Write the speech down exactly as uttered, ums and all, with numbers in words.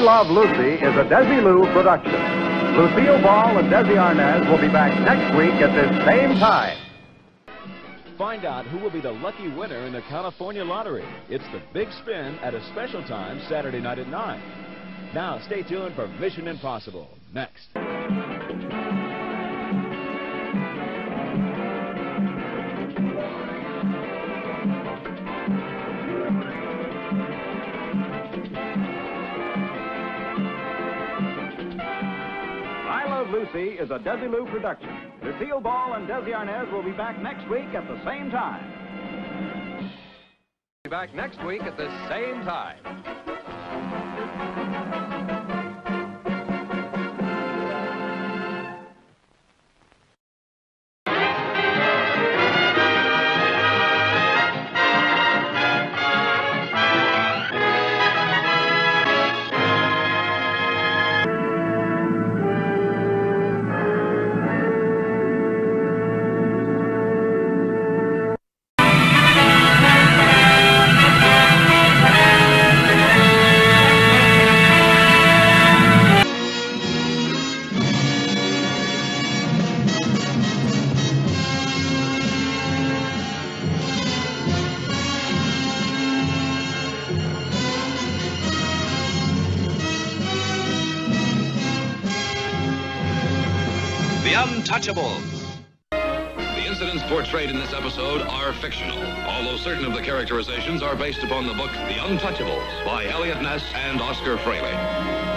Love Lucy is a Desilu production. Lucille Ball and Desi Arnaz will be back next week at this same time. Find out who will be the lucky winner in the California Lottery. It's the Big Spin at a special time Saturday night at nine. Now, stay tuned for Mission Impossible, next. I Love Lucy is a Desilu production. Lucille Ball and Desi Arnaz will be back next week at the same time. Be back next week at the same time. The Untouchables. The incidents portrayed in this episode are fictional, although certain of the characterizations are based upon the book The Untouchables by Elliot Ness and Oscar Fraley.